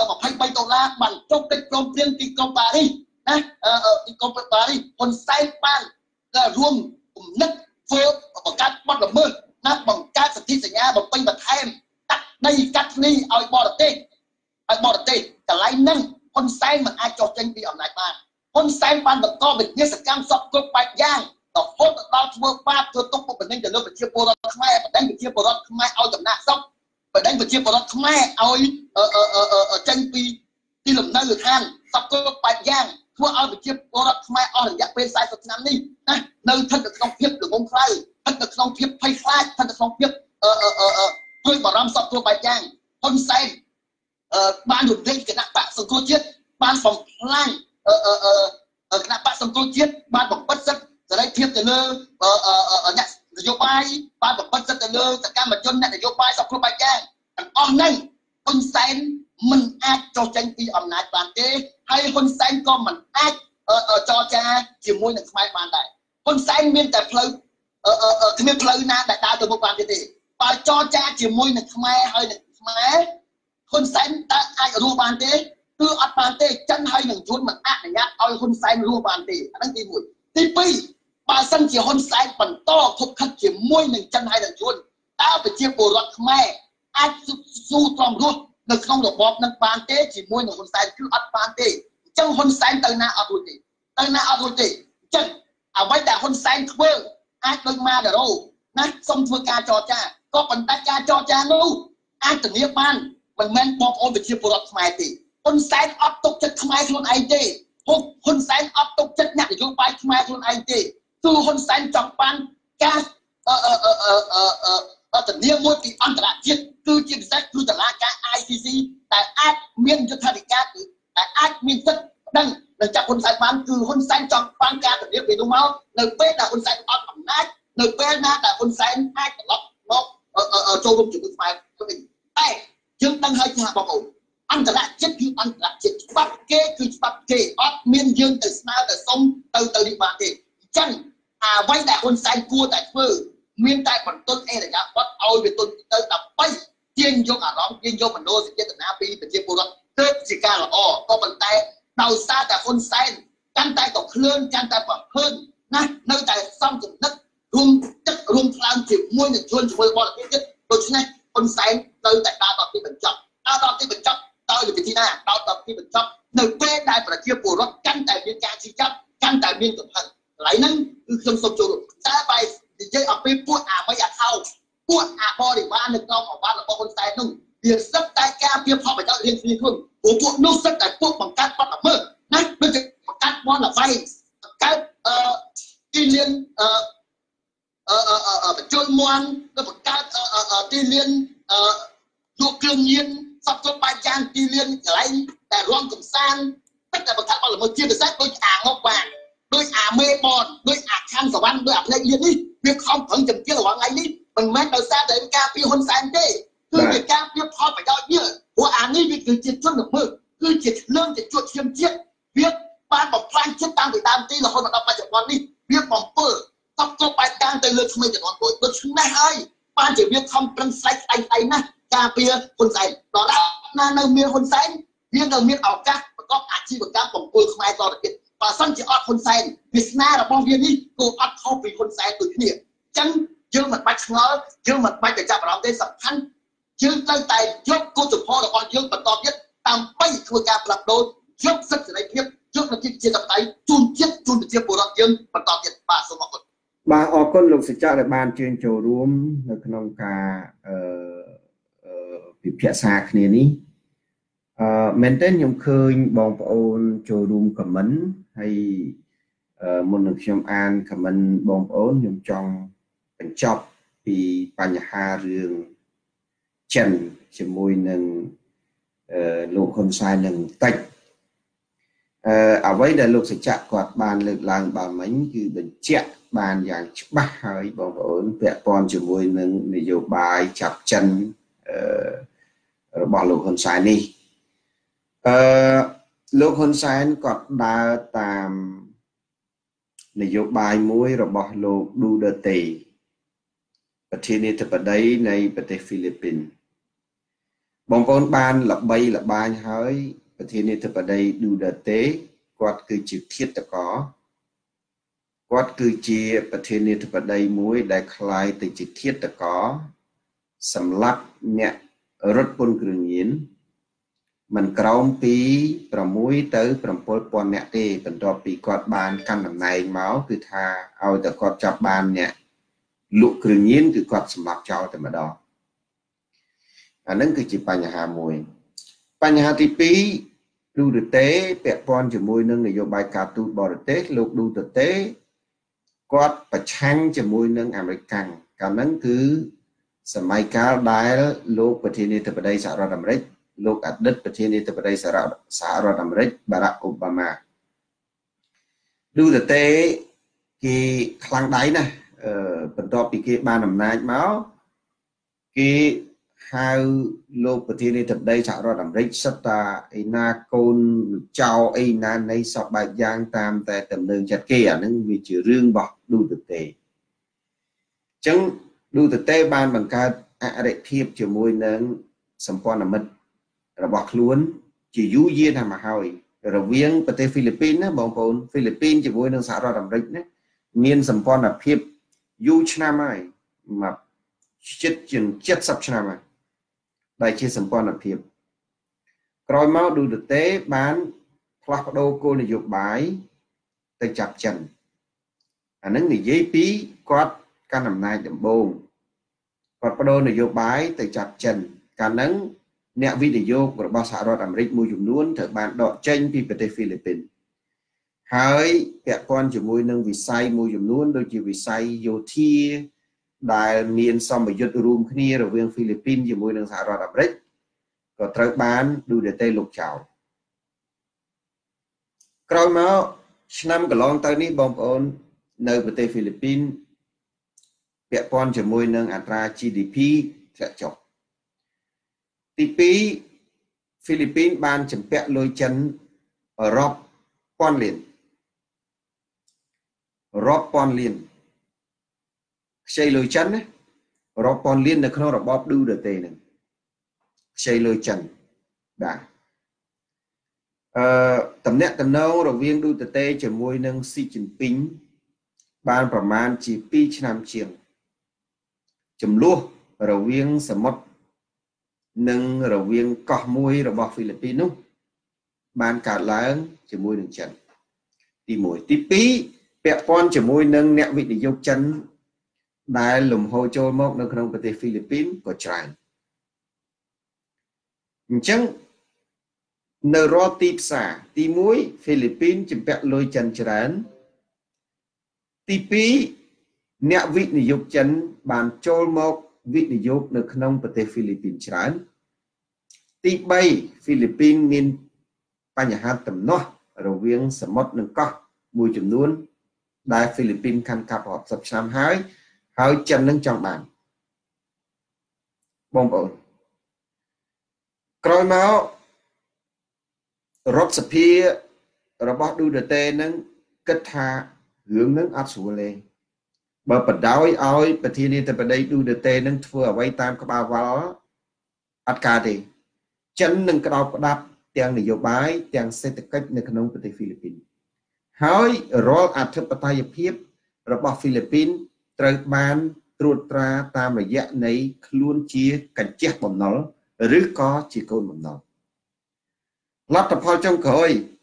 $23បានចុះកិច្ចព្រមព្រៀងទីក្រុងប៉ារីសណាទីក្រុងប៉ារីសហ៊ុនសែនបានរួមគំនិតធ្វើបង្កើតបទល្មើសណាបង្កើតសន្ធិសញ្ញាបំពេញបន្ថែមកាត់ដីកាត់គ្នាឲ្យបរទេសកន្លែងហ្នឹងហ៊ុនសែនមិនអាចចុះចេញពីអំណាចបានហ៊ុនសែនបានបន្តវិញ្ញាសកម្មសពគ្រប់បែបយ៉ាងរហូតដល់ធ្វើបាបធ្វើទុកបុកម្នេញទៅលើប្រជាពលរដ្ឋខ្មែរបដិញ្ញប្រជាពលរដ្ឋខ្មែរឲ្យចំណាក់ស្រុកបដិញ្ញប្រជាពលរដ្ឋខ្មែរឲ្យចេញពីទីលំនៅឋានសពគ្រប់បែបយ៉ាងធ្វើឲ្យប្រជាពលរដ្ឋខ្មែរអស់រយៈពេល40ឆ្នាំនេះណានៅស្ថិតនៅក្នុងភាពល្ងងខ្លៅស្ថិតនៅក្នុងភាពភ័យខ្លាចស្ថិតនៅក្នុងភាពព្រួយបារម្ភសពគ្រប់បែបយ៉ាងហ៊ុនសែនបានរំលែកគណៈបកសង្គ្រោះជាតិបានបំផ្លាញគណៈបកសង្គ្រោះជាតិបានបំបិទសិទ្ធិសេរីភាពទៅលើអ្នកនយោបាយបានបំបិទសិទ្ធិទៅលើសកម្មជនអ្នកនយោបាយសពគ្រប់បែបយ៉ាងទាំងអស់ហ្នឹងហ៊ុនសែនមិនអាចចុះចេញពីអំណាចបានទេហើយហ៊ុនសែនក៏មិនអាចចរចាជាមួយនឹងខ្មែរបានដែរហ៊ុនសែនមានតែផ្លូវគ្មានផ្លូវណាដែលដើរទៅមុខបានទេបើចរចាជាមួយនឹងខ្មែរហើយនឹងខ្មែរហ៊ុនសែនតើអាចរស់បានទេគឺអត់បានទេចិនហើយនឹងយួនមិនអនុញ្ញាតឲ្យហ៊ុនសែនរស់បានទេអាហ្នឹងទី1ទី2បើសិនជាហ៊ុនសែនបន្តខុបខិតជាមួយនឹងចិនហើយនឹងយួនតើប្រជាពលរដ្ឋខ្មែរអាចស៊ូទ្រាំរស់នៅក្នុងរបបនឹងបានទេជាមួយនឹងហ៊ុនសែនគឺអត់បានទេអញ្ចឹងហ៊ុនសែនទៅណាអត់រួចទេអញ្ចឹងអ្វីដែលហ៊ុនសែនធ្វើអាចដូចម៉ាដារ៉ូណាសុំធ្វើការចរចាក៏ប៉ុន្តែការចរចានោះអាចធានាបានមិនមែនបងប្អូនប្រជាពលរដ្ឋខ្មែរទេហ៊ុនសែនអត់ទុកចិត្តខ្មែរខ្លួនឯងទេហ៊ុនសែនអត់ទុកចិត្តអ្នកនយោបាយខ្មែរខ្លួនឯងទេគឺហ៊ុនសែនចង់បានការធានាមួយពីអន្តរជាតិគឺជាពិសេសគឺតុលាការ ICC ដែលអាចមានយុត្ថាធិការដែលអាចមានសិទ្ធិដឹងនៅចាប់ហ៊ុនសែនបានគឺហ៊ុនសែនចង់បានការធានាពីនោះមកនៅពេលដែលហ៊ុនសែនអត់អំណាចនៅពេលណាដែលហ៊ុនសែនអាចត្រឡប់មកចូលរួមជាមួយខ្មែរវិញតែយើងដឹងហើយថាបងប្អូនអន្តរជាតិគឺអន្តរជាតិច្បាប់គេគឺច្បាប់គេអត់មានយើងទៅស្នើទៅសុំទៅនេះបានទេអញ្ចឹងអ្វីដែលហ៊ុនសែនគួរតែធ្វើមានតែបន្ទន់អេរយាប័តឲ្យវាទន់ទៅដើម្បីទាញយកអារម្មណ៍ទាញយកមនោសញ្ចេតនាពីប្រជាពលរដ្ឋទើបជាការល្អក៏ប៉ុន្តែដោយសារតែហ៊ុនសែនកាន់តែក៏ឃ្លឿនកាន់តែប្រហើនណានៅតែសំចំណឹករួមទឹករួមខ្លាំងជាមួយនឹងជនជាមួយបរទេសទៀតដូច្នេះហ៊ុនសែននៅតែដើរដល់ទីបញ្ចប់ដោយវិធីណាដល់ទីបញ្ចប់នៅពេលដែលប្រជាពលរដ្ឋកាន់តែមានការជឿចាប់កាន់តែមានកំហឹងកន្លែងហ្នឹងគឺខ្ញុំសូមចូលរួមតែបែរនិយាយអំពីពួកអាមីអាថោពួកអាបរិវារនៅក្នុងអវត្តរបស់ហ៊ុនសែននោះវាសឹកតែការពៀផលប្រយោជន៍រៀងគ្នាខ្លួនពួកនោះសឹកតែពួកបង្កើតបទល្មើសណាដូចជាបង្កើតបនល្បែងបង្កើតទីលានបញ្ចូលមន់ទៅបង្កើតទីលានយកគ្រឿងញៀនសពគ្រប់បែបយ៉ាងទីលានកន្លែងតែរំកំសាន្តតែបង្កើតបទល្មើសជាពិសេសដូចអាងប់បានដូចអាមេបនដូចអាខណ្ឌសវណ្ណដូចអាផ្លេកលៀននេះវាខំប្រឹងជំទាវរងថ្ងៃនេះមិនមែនដោយសារតែការពីហ៊ុនសែនទេគឺវាការពីផលប្រយោជន៍វាព្រោះអានេះវាគឺជាជនល្មើសគឺជាឆ្លើងជាជួតឈាមជាតិវាបានបំផ្លាញចិត្តតាំងពីដើមទីរហូតមកដល់បច្ចុប្បន្ននេះវាបំពើសពគ្រប់បែបយ៉ាងទៅលើក្មេងជំនាន់ក្រោយដូច្នេះហើយបានជាវាខំប្រឹងស្លេកស្ដែងណាការពីហ៊ុនសែនដល់ណានៅមានហ៊ុនសែនវានៅមានឱកាសប្រកបអាជីវកម្មបំពុលខ្មែរតទៅទៀតបើសិនជាអត់ហ៊ុនសែនវាសនារបស់វានេះក៏អត់ខុសពីហ៊ុនសែនដូចគ្នាអញ្ចឹងយើងមិនបាច់ឆ្ងល់យើងមិនបាច់ទៅចាប់អារម្មណ៍ទេសំខាន់យើងត្រូវតែយកគោលជំហររបស់យើងបន្តទៀតដើម្បីធ្វើការផ្លាស់ប្ដូរយកសិទ្ធិសេរីភាពយកលទ្ធិប្រជាធិបតេយ្យជូនជាតិជូនប្រជាពលរដ្ឋយើងបន្តទៀតបាទសូមអរគុណបាទអរគុណលោកសច្ចៈដែលបានជើញចូលរួមនៅក្នុងការពិភាក្សាគ្នានេះមែនតើខ្ញុំឃើញបងប្អូនចូលរួមខមមិនហើយមុននឹងខ្ញុំអានខមមិនបងប្អូនខ្ញុំចង់បញ្ចប់ពីបញ្ហារឿងចិនជាមួយនឹងលោកហ៊ុនសែននឹងតិចអ្វីដែលលោកសច្ចៈគាត់បានលើកឡើងបានមិញគឺបញ្ជាក់បានយ៉ាងច្បាស់ហើយបងប្អូនពាក់ព័ន្ធជាមួយនឹងនយោបាយចាប់ចិនរបស់លោកហ៊ុនសែននេះលោកហ៊ុនសែនគាត់ដើរតាមនយោបាយមួយរបស់លោកឌូដឺតេប្រធានាធិបតីនៃប្រទេសហ្វីលីពីនបងប្អូនបានល្បីល្បាញហើយប្រធានាធិបតីឌូដឺតេគាត់គឺជាឃាតករគាត់គឺជាប្រធានាធិបតីមួយដែលคล้ายទៅជាឃាតករសម្រាប់អ្នករត់ពន្ធគ្រឿងញៀនមិនក្រោមពី6ទៅ7000នាក់ទេបន្ទាប់ពីគាត់បានកាន់តំណែងមកគឺថាឲ្យតែគាត់ចាប់បានអ្នកលក់គ្រឿងញៀនគឺគាត់សម្លាប់ចោលតែម្ដងអានឹងគឺជាបញ្ហាមួយបញ្ហាទី2ឌូដឺតេពាក់ព័ន្ធជាមួយនឹងនយោបាយការទូតបរទេសលោកឌូដឺតេគាត់ប្រឆាំងជាមួយនឹងអាមេរិកកាំងកាលហ្នឹងគឺសម័យកាលដែលលោកប្រធានាធិបតីសហរដ្ឋអាមេរិកលោកអតីតប្រធានាធិបតីសហរដ្ឋអាមេរិកបារ៉ាក់អូបាម៉ាឌូដឺតេគេខ្លាំងដៃណាស់បន្ទាប់ពីគេបានអំណាចមកគេហៅលោកប្រធានាធិបតីសហរដ្ឋអាមេរិកសិតតាអីណាកូនចៅអីណានៃសពបែបយ៉ាងតាមតែតំណែងចិត្តគេអានឹងវាជារឿងរបស់ឌូដឺតេអញ្ចឹងឌូដឺតេបានបង្កើតអរិភាពជាមួយនឹងសម្ព័ន្ធមិត្តរបស់ខ្លួនជាយូរយារណាស់មកហើយរវាងប្រទេសហ្វីលីពីនណាបងប្អូនហ្វីលីពីនជាមួយនឹងសហរដ្ឋអាមេរិកណាមានសម្ព័ន្ធភាពយូរឆ្នាំហើយមកជិតជាង70ឆ្នាំហើយដែលជាសម្ព័ន្ធភាពក្រោយមកឌូដឺតេបានផ្លាស់ប្ដូរគោលនយោបាយទៅចាប់ចិនអានឹងនិយាយពីគាត់កាន់អំណាចដំបូងគាត់បដូរនយោបាយទៅចាប់ចិនកាលហ្នឹងអ្នកវិនិយោគរបស់សហរដ្ឋអាមេរិកមួយចំនួនត្រូវបានដកចេញពីប្រទេសហ្វីលីពីនហើយពាក់ព័ន្ធជាមួយនឹងវិស័យមួយចំនួនដូចជាវិស័យយោធាដែលមានសម្ពយុទ្ធរួមគ្នារវាងហ្វីលីពីនជាមួយនឹងសហរដ្ឋអាមេរិកក៏ត្រូវបានឌូដឺតេលុបចោលក្រោយមកឆ្នាំកន្លងទៅនេះបងប្អូននៅប្រទេសហ្វីលីពីនពាក់ព័ន្ធជាមួយនឹងអត្រា GDP ធ្លាក់ចុះទី2ហ្វីលីពីនបានជំពាក់លុយចិនរាប់ពាន់លានខ្ចីលុយចិនណារាប់ពាន់លាននៅក្នុងរបបឌូដឺតេហ្នឹងខ្ចីលុយចិនបាទតំណែងតំណងរវាងឌូដឺតេជាមួយនឹងស៊ីជីនពីងបានប្រមាណជា2ឆ្នាំជាងចំនួនរវាងសមុទ្រនិងរវាងកោះមួយរបស់ហ្វីលីពីននោះបានកើតឡើងជាមួយនឹងចិនទី1ទី2ពាក់ព័ន្ធជាមួយនឹងអ្នកវិនិយោគចិនដែលលំហូរចូលមកនៅក្នុងប្រទេសហ្វីលីពីនក៏ច្រើនអញ្ចឹងនៅរាល់ទីផ្សារទី1ហ្វីលីពីនជំពាក់លុយចិនច្រើនទី2អ្នកវិនិយោគចិនបានចូលមកវិនិយោគនៅក្នុងប្រទេសហ្វីលីពីនច្រើនទី3ហ្វីលីពីនមានបញ្ហាទំនាស់រវាងសមុទ្រនិងកោះមួយចំនួនដែលហ្វីលីពីនកាន់កាប់រាប់សិបឆ្នាំហើយចិននឹងចង់បានបងប្អូនក្រោយមករដ្ឋសភារបស់ឌូដឺតេនឹងគិតថារឿងនឹងអត់ស្រួលទេបើបដោយឲ្យប្រធានាធិបតីឌូដឺតេនឹងធ្វើអ្វីតាមក្បាលវ៉ាល់អត់កើតទេចិននឹងក្តោបក្តាប់ទាំងនយោបាយទាំងសេដ្ឋកិច្ចនៅក្នុងប្រទេសហ្វីលីពីនហើយរាល់អធិបតេយ្យភាពរបស់ហ្វីលីពីនត្រូវបានត្រួតត្រាតាមរយៈនៃខ្លួនជាកញ្ចេះបំណុលឬក៏ជាកូនបំណុលលទ្ធផលចុងក្រោយ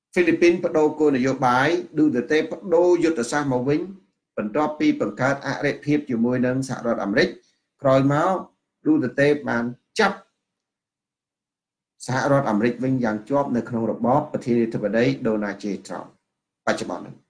ហ្វីលីពីនបដូរគោលនយោបាយឌូតឺតេបដូរយុទ្ធសាស្ត្រមកវិញបន្ទាប់ពីបង្កើតអរិភាពជាមួយនឹងសហរដ្ឋអាមេរិកក្រោយមកឌូតឺតេបានចាប់សហរដ្ឋអាមេរិកវិញយ៉ាងជាប់នៅក្នុងរបបប្រធានាធិបតីដូណាល់ J. Trump បច្ចុប្បន្ននេះ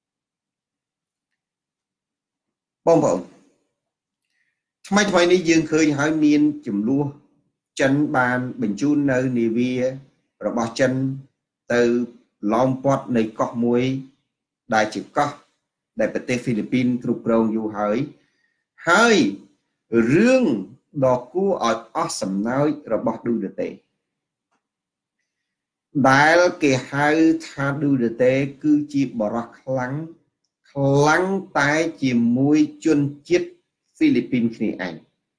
បងប្អូនថ្មីនេះយើងឃើញហើយមានចំនួនចិនបានបញ្ជូននៅនាវារបស់ចិនទៅឡោមព័ទ្ធនៃកោះមួយដែលជាកោះដែលប្រទេសហ្វីលីពីនគ្រប់គ្រងយូរហើយរឿងដ៏គួរឲ្យអស់សំណើចរបស់ឌូតឺតេដែលគេហៅថាឌូតឺតេគឺជាបរិសុទ្ធខ្លាំងតែជាមួយជនជាតិហ្វីលីពីនគ្នាឯង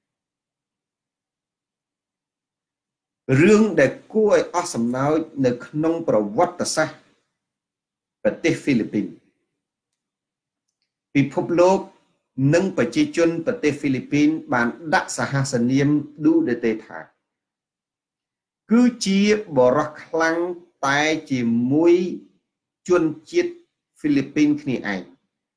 រឿងដែលគួរឲ្យអស់សំណើចនៅក្នុងប្រវត្តិសាស្ត្រប្រទេសហ្វីលីពីនពិភពលោកនិងប្រជាជនប្រទេសហ្វីលីពីនបានដាក់សហសនាមឌូតឺតេថាគឺជាបរិសុទ្ធខ្លាំងតែជាមួយជនជាតិហ្វីលីពីនគ្នាឯង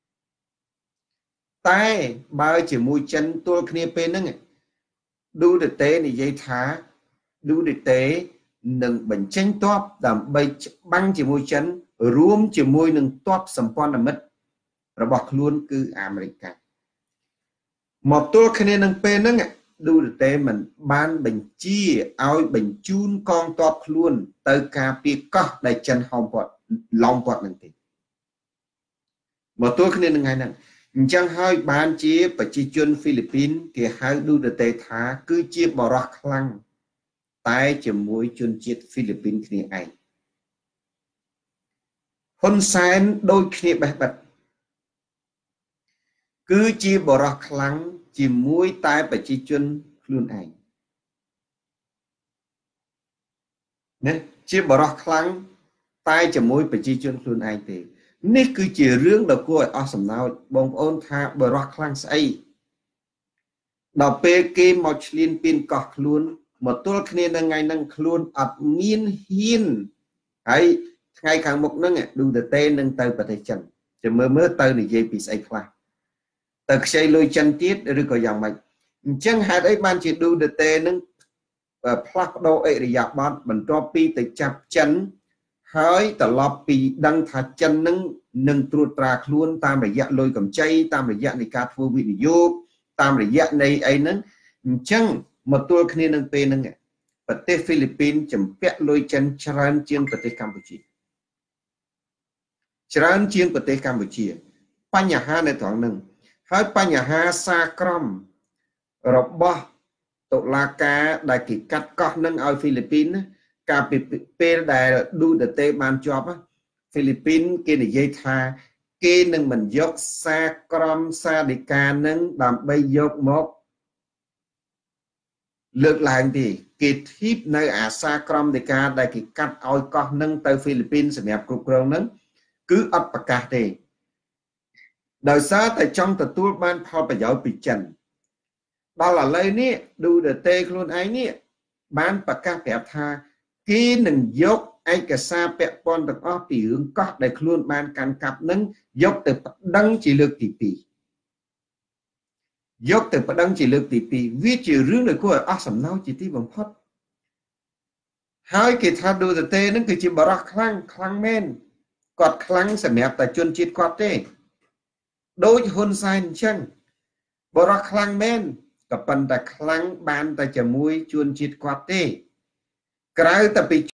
តែបើជាមួយចិនទល់គ្នាពេលហ្នឹងឌូតឺតេនិយាយថាឌូតឺតេនឹងបញ្ចេញទ័ពដើម្បីច្បាំងជាមួយចិនរួមជាមួយនឹងទ័ពសម្ព័ន្ធមិត្តរបស់ខ្លួនគឺអាមេរិកមកទល់គ្នានឹងពេលហ្នឹងឌូតឺតេមិនបានបញ្ជាឲ្យបញ្ជូនកងទ័ពខ្លួនទៅការពារកោះដែលចិនឡោមព័ទ្ធនឹងទេមកទល់គ្នានឹងថ្ងៃហ្នឹងអញ្ចឹងហើយបានជាប្រជាជនហ្វីលីពីនគេហៅឌូតឺតេថាគឺជាបរិសុទ្ធខ្លាំងតែជាមួយជនជាតិហ្វីលីពីនគ្នាឯងហ៊ុនសែនដូចគ្នាបេះបិទគឺជាបរិសុទ្ធខ្លាំងជាមួយតែប្រជាជនខ្លួនឯងណាជាបរិសុទ្ធខ្លាំងតែជាមួយប្រជាជនខ្លួនឯងទេនេះគឺជារឿងដ៏គួរឲ្យអស់សំណើចបងប្អូនថាបរិសុទ្ធខ្លាំងស្អីដល់ពេលគេមកឈ្លានពានកោះខ្លួនមកទល់គ្នានឹងថ្ងៃហ្នឹងខ្លួនអត់មានហ៊ានហើយថ្ងៃខាងមុខហ្នឹងឌូតឺតេនឹងទៅប្រទេសចិនចាំមើលទៅនិយាយពីស្អីខ្លះទៅខ្ចីលុយចិនទៀតឬក៏យ៉ាងម៉េចអញ្ចឹងហេតុអីបានជាឌូតឺតេនឹងផ្លាស់ប្ដូរអិរិយាបថបន្ទាប់ពីទៅចាប់ចិនហើយត្រឡប់ពីដឹងថាចិននឹងត្រួតត្រាខ្លួនតាមរយៈលុយកម្ចីតាមរយៈនៃការធ្វើវិនិយោគតាមរយៈនៃអីហ្នឹងអញ្ចឹងមកទល់គ្នានឹងពេលហ្នឹងប្រទេសហ្វីលីពីនចម្ពាក់លុយចិនច្រើនជាងប្រទេសកម្ពុជាបញ្ហានៅត្រង់ហ្នឹងហើយបញ្ហាសាក្រមរបស់តុលាការដែលគេកាត់កោះនឹងឲ្យហ្វីលីពីនកាលពីពេលដែលឌូតឺតេបានជាប់ហ្វីលីពីនគេនិយាយថាគេនឹងមិនយកសាក្រមសាធិការនឹងដើម្បីយកមកលើកឡើងទេគេធីបនៅអាសាក្រមដីកាដែលគេកាត់ឲ្យកោះនឹងទៅហ្វីលីពីនសម្រាប់គ្រប់គ្រងនឹងគឺអត់ប្រកាសទេដោយសារតែចង់ទទួលបានផលប្រយោជន៍ពីចិនដល់ឥឡូវនេះឌូតឺតេខ្លួនឯងនេះបានប្រកាសប្រាប់ថាគេនឹងយកឯកសារពាក់ព័ន្ធទាំងអស់ពីរឿងកោះដែលខ្លួនបានកាន់កាប់នឹងយកទៅប្តឹងជាលើកទី2វាជារឿងដែលគួរឲ្យអស់សំណើចជាទីបំផុតហើយគេថាឌូតឺតេនឹងគឺជាបរិសុទ្ធខ្លាំងមែនគាត់ខ្លាំងសម្រាប់តែជនជាតិគាត់ទេដូចហ៊ុនសែនអញ្ចឹងបរិសុទ្ធខ្លាំងមែនក៏ប៉ុន្តែខ្លាំងបានតែជាមួយជនជាតិគាត់ទេក្រៅតែពី